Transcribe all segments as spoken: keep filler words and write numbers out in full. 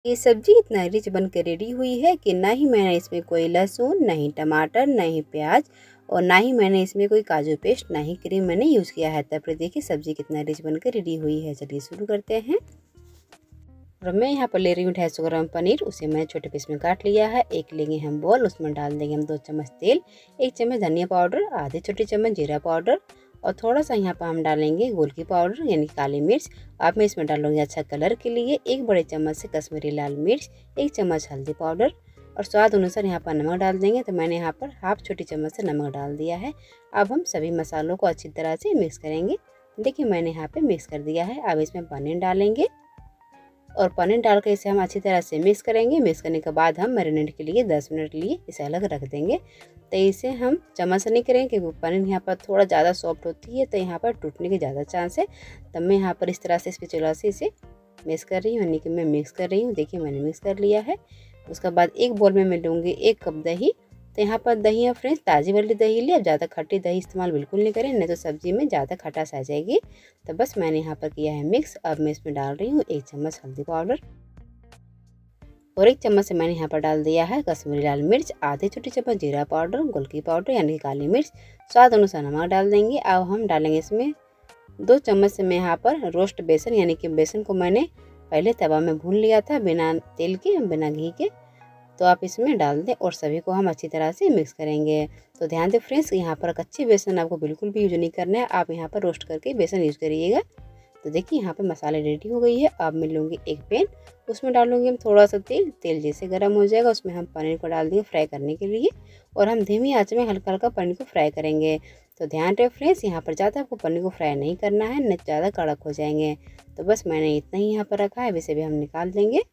ये सब्जी इतना रिच बन के रेडी हुई है कि ना ही मैंने इसमें कोई लहसुन, ना ही टमाटर, ना ही प्याज और ना ही मैंने इसमें कोई काजू पेस्ट, ना ही क्रीम मैंने यूज़ किया है। तब देखिए सब्जी कितना रिच बन के रेडी हुई है। चलिए शुरू करते हैं। और मैं यहाँ पर ले रही हूँ ढाई सौ ग्राम पनीर, उसे मैंने छोटे पीस में काट लिया है। एक लेंगे हम बॉल, उसमें डाल देंगे हम दो चम्मच तेल, एक चम्मच धनिया पाउडर, आधे छोटे चम्मच जीरा पाउडर और थोड़ा सा यहाँ पर हम डालेंगे गोलकी पाउडर यानी काली मिर्च। अब मैं इसमें डालूंगी अच्छा कलर के लिए एक बड़े चम्मच से कश्मीरी लाल मिर्च, एक चम्मच हल्दी पाउडर और स्वाद अनुसार यहाँ पर नमक डाल देंगे। तो मैंने यहाँ पर हाफ छोटी चम्मच से नमक डाल दिया है। अब हम सभी मसालों को अच्छी तरह से मिक्स करेंगे। देखिए मैंने यहाँ पे मिक्स कर दिया है। अब इसमें पनीर डालेंगे और पनीर डाल कर इसे हम अच्छी तरह से मिक्स करेंगे। मिक्स करने के बाद हम मैरिनेट के लिए दस मिनट लिए इसे अलग रख देंगे। तो इसे हम चम्मच से नहीं करेंगे क्योंकि पनीर यहाँ पर थोड़ा ज़्यादा सॉफ्ट होती है, तो यहाँ पर टूटने के ज़्यादा चांस है। तब मैं यहाँ पर इस तरह से स्पैचुला से इसे मिक्स कर रही हूँ, यानी कि मैं मिक्स कर रही हूँ। देखिए मैंने मिक्स कर लिया है। उसके बाद एक बोल में मैं लूँगी एक कप दही। तो यहाँ पर दही है फ्रेंड्स ताज़ी वाली दही लिया, अब ज़्यादा खट्टी दही इस्तेमाल बिल्कुल नहीं करें, नहीं तो सब्जी में ज़्यादा खटास आ जाएगी। तो बस मैंने यहाँ पर किया है मिक्स। अब मैं इसमें डाल रही हूँ एक चम्मच हल्दी पाउडर और एक चम्मच से मैंने यहाँ पर डाल दिया है कश्मीरी लाल मिर्च, आधे छोटी चम्मच जीरा पाउडर, गोलकी पाउडर यानी काली मिर्च, स्वाद अनुसार नमक डाल देंगे। अब हम डालेंगे इसमें दो चम्मच से मैं यहाँ पर रोस्ट बेसन यानी कि बेसन को मैंने पहले तवा में भून लिया था बिना तेल के बिना घी के, तो आप इसमें डाल दें और सभी को हम अच्छी तरह से मिक्स करेंगे। तो ध्यान दें फ्रेंड्स यहाँ पर कच्ची बेसन आपको बिल्कुल भी यूज नहीं करना है, आप यहाँ पर रोस्ट करके बेसन यूज करिएगा। तो देखिए यहाँ पे मसाले रेडी हो गई है। अब मैं लूँगी एक पैन, उसमें डालूंगी हम थोड़ा सा तेल। तेल जैसे गर्म हो जाएगा उसमें हम पनीर को डाल देंगे फ्राई करने के लिए और हम धीमी आंच में हल्का हल्का पनीर को फ्राई करेंगे। तो ध्यान रहे फ्रेंड्स यहाँ पर ज़्यादा आपको पनीर को फ्राई नहीं करना है, न ज़्यादा कड़क हो जाएंगे। तो बस मैंने इतना ही यहाँ पर रखा है, वैसे भी हम निकाल देंगे।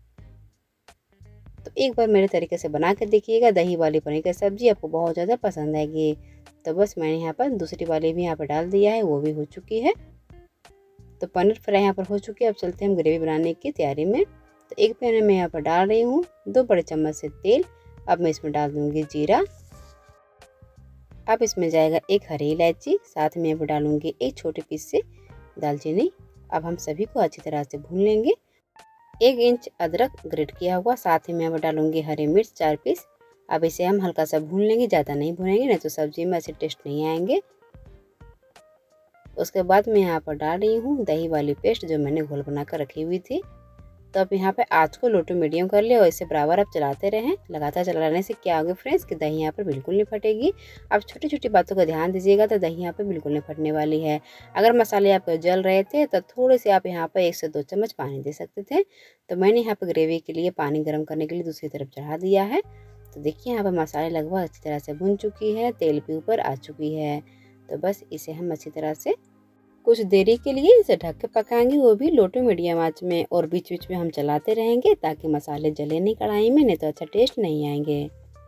तो एक बार मेरे तरीके से बना कर देखिएगा, दही वाली पनीर की सब्ज़ी आपको बहुत ज़्यादा पसंद आएगी। तो बस मैंने यहाँ पर दूसरी वाली भी यहाँ पर डाल दिया है, वो भी हो चुकी है। तो पनीर फ्राई यहाँ पर हो चुकी है। अब चलते हैं हम ग्रेवी बनाने की तैयारी में। तो एक पैन में यहाँ पर डाल रही हूँ दो बड़े चम्मच से तेल। अब मैं इसमें डाल दूँगी जीरा। अब इसमें जाएगा एक हरी इलायची, साथ में यहाँ पर डालूँगी एक छोटे पीस से दालचीनी। अब हम सभी को अच्छी तरह से भून लेंगे। एक इंच अदरक ग्रेट किया हुआ, साथ ही में यहाँ पर डालूँगी हरी मिर्च चार पीस। अब इसे हम हल्का सा भून लेंगे, ज़्यादा नहीं भूनेंगे नहीं तो सब्जी में ऐसे टेस्ट नहीं आएंगे। उसके बाद मैं यहाँ पर डाल रही हूँ दही वाली पेस्ट जो मैंने घोल बना कर रखी हुई थी। तो अब यहाँ पे आँच को लो टू मीडियम कर ले और इसे बराबर आप चलाते रहें। लगातार चलाने से क्या होगा फ्रेंड्स कि दही यहाँ पर बिल्कुल नहीं फटेगी। आप छोटी छोटी बातों का ध्यान दीजिएगा तो दही यहाँ पे बिल्कुल नहीं फटने वाली है। अगर मसाले आपके जल रहे थे तो थोड़े से आप यहाँ पर एक से दो चम्मच पानी दे सकते थे। तो मैंने यहाँ पर ग्रेवी के लिए पानी गर्म करने के लिए दूसरी तरफ चढ़ा दिया है। तो देखिए यहाँ पर मसाले लगभग अच्छी तरह से भुन चुकी है, तेल भी ऊपर आ चुकी है। तो बस इसे हम अच्छी तरह से कुछ देरी के लिए इसे ढक के पकाएंगे, वो भी लो टू मीडियम आंच में, और बीच बीच में हम चलाते रहेंगे ताकि मसाले जले नहीं कढ़ाई में, नहीं तो अच्छा टेस्ट नहीं आएंगे।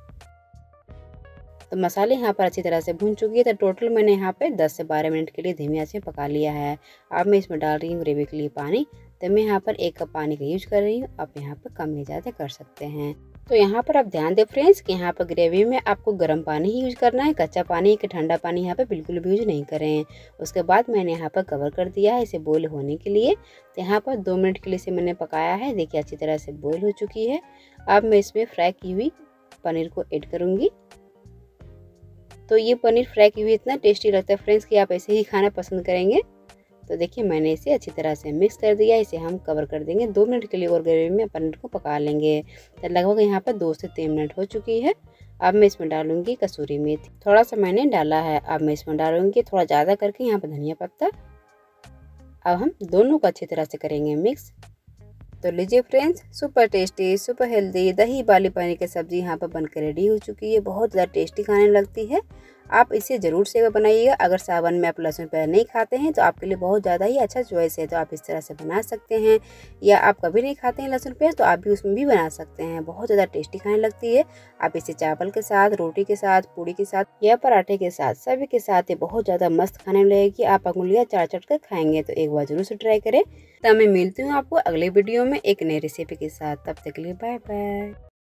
तो मसाले यहाँ पर अच्छी तरह से भून चुकी है। तो टोटल मैंने यहाँ पे दस से बारह मिनट के लिए धीमी आंच में पका लिया है। अब मैं इसमें डाल रही हूँ ग्रेवी के लिए पानी। तो मैं यहाँ पर एक कप पानी का यूज कर रही हूँ, आप यहाँ पर कम या ज़्यादा कर सकते हैं। तो यहाँ पर आप ध्यान दें फ्रेंड्स कि यहाँ पर ग्रेवी में आपको गर्म पानी ही यूज करना है, कच्चा पानी कि ठंडा पानी यहाँ पे बिल्कुल भी यूज नहीं करें। उसके बाद मैंने यहाँ पर कवर कर दिया है इसे बॉईल होने के लिए। तो यहाँ पर दो मिनट के लिए इसे मैंने पकाया है। देखिए अच्छी तरह से बॉईल हो चुकी है। अब मैं इसमें फ्राई की हुई पनीर को ऐड करूँगी। तो ये पनीर फ्राई की हुई इतना टेस्टी लगता है फ्रेंड्स कि आप ऐसे ही खाना पसंद करेंगे। तो देखिए मैंने इसे अच्छी तरह से मिक्स कर दिया। इसे हम कवर कर देंगे दो मिनट के लिए और ग्रेवी में पनीर को पका लेंगे। तो लगभग यहाँ पर दो से तीन मिनट हो चुकी है। अब मैं इसमें डालूंगी कसूरी मेथी, थोड़ा सा मैंने डाला है। अब मैं इसमें डालूंगी थोड़ा ज़्यादा करके यहाँ पर धनिया पत्ता। अब हम दोनों को अच्छी तरह से करेंगे मिक्स। तो लीजिए friends, super tasty super healthy दही वाली पनीर की सब्जी यहाँ पर बनकर रेडी हो चुकी है। बहुत ज़्यादा टेस्टी खाने लगती है। आप इसे ज़रूर से बनाइएगा। अगर सावन में आप लहसुन प्याज नहीं खाते हैं तो आपके लिए बहुत ज़्यादा ही अच्छा चॉइस है। तो आप इस तरह से बना सकते हैं, या आप कभी नहीं खाते हैं लहसुन प्याज तो आप भी उसमें भी बना सकते हैं। बहुत ज़्यादा टेस्टी खाने लगती है। आप इसे चावल के साथ, रोटी के साथ, पूड़ी के साथ या पराठे के साथ, सभी के साथ ये बहुत ज़्यादा मस्त खाने लगेगी। आप अंगुलियाँ चाट चाट कर खाएंगे। तो एक बार जरूर से ट्राई करें। तो मैं मिलती हूँ आपको अगले वीडियो में एक नई रेसिपी के साथ। तब तक के लिए बाय बाय।